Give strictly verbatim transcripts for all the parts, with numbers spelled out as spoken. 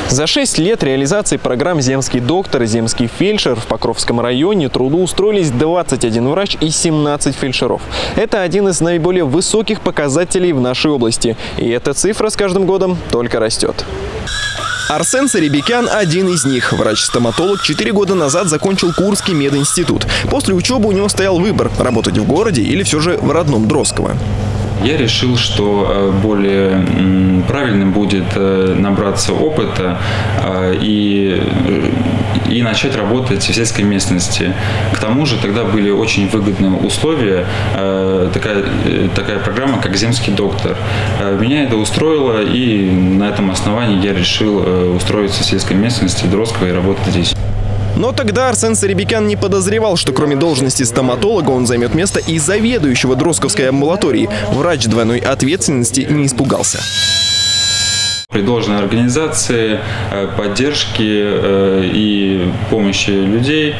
За шесть лет реализации программ «Земский доктор» и «Земский фельдшер» в Покровском районе трудоустроились двадцать один врач и семнадцать фельдшеров. Это один из наиболее высоких показателей в нашей области. И эта цифра с каждым годом только растет. Арсен Сарибекян – один из них. Врач-стоматолог четыре года назад закончил Курский мединститут. После учебы у него стоял выбор – работать в городе или все же в родном Дросково. Я решил, что более правильным будет набраться опыта и, и начать работать в сельской местности. К тому же тогда были очень выгодные условия, такая, такая программа, как «Земский доктор». Меня это устроило, и на этом основании я решил устроиться в сельской местности Дросково и работать здесь. Но тогда Арсен Сарибекян не подозревал, что кроме должности стоматолога он займет место и заведующего Дросковской амбулатории. Врач двойной ответственности не испугался. При должной организации, поддержке и помощи людей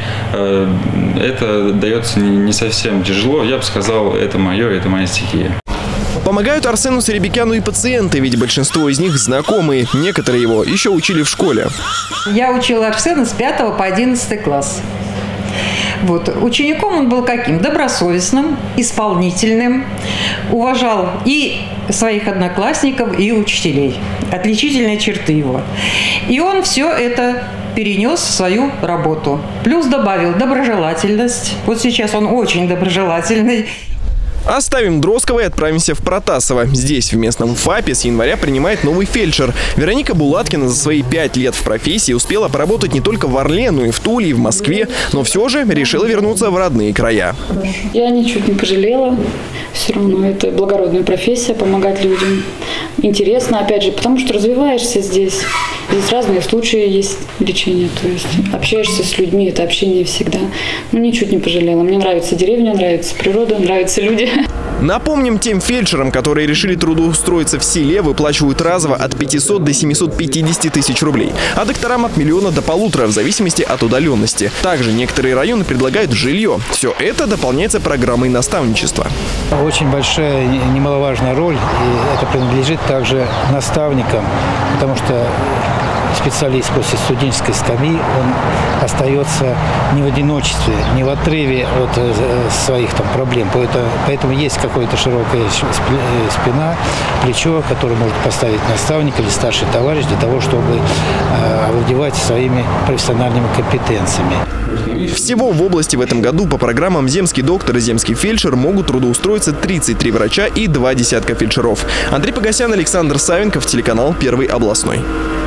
это дается не совсем тяжело. Я бы сказал, это мое, это моя стихия. Помогают Арсену Сарибекяну и пациенты, ведь большинство из них знакомые. Некоторые его еще учили в школе. Я учила Арсена с пятого по одиннадцатый класс. Вот. Учеником он был каким? Добросовестным, исполнительным, уважал и своих одноклассников, и учителей. Отличительные черты его. И он все это перенес в свою работу. Плюс добавил доброжелательность. Вот сейчас он очень доброжелательный. Оставим Дросково и отправимся в Протасово. Здесь, в местном ФАПе, с января принимает новый фельдшер. Вероника Булаткина за свои пять лет в профессии успела поработать не только в Орле, но и в Туле, и в Москве. Но все же решила вернуться в родные края. Я ничуть не пожалела. Все равно это благородная профессия, помогать людям. Интересно, опять же, потому что развиваешься здесь. Здесь разные случаи есть лечения. То есть общаешься с людьми, это общение всегда. Ну, ничуть не пожалела. Мне нравится деревня, нравится природа, нравятся люди. Напомним, тем фельдшерам, которые решили трудоустроиться в селе, выплачивают разово от пятисот до семисот пятидесяти тысяч рублей, а докторам от миллиона до полутора в зависимости от удаленности. Также некоторые районы предлагают жилье. Все это дополняется программой наставничества. Очень большая, немаловажная роль, и это принадлежит также наставникам, потому что специалист после студенческой скамьи, он остается не в одиночестве, не в отрыве от своих там проблем. Поэтому есть какая-то широкая спина, плечо, которое может поставить наставник или старший товарищ для того, чтобы овладевать своими профессиональными компетенциями. Всего в области в этом году по программам «Земский доктор» и «Земский фельдшер» могут трудоустроиться тридцать три врача и два десятка фельдшеров. Андрей Погосян, Александр Савенков, телеканал «Первый областной».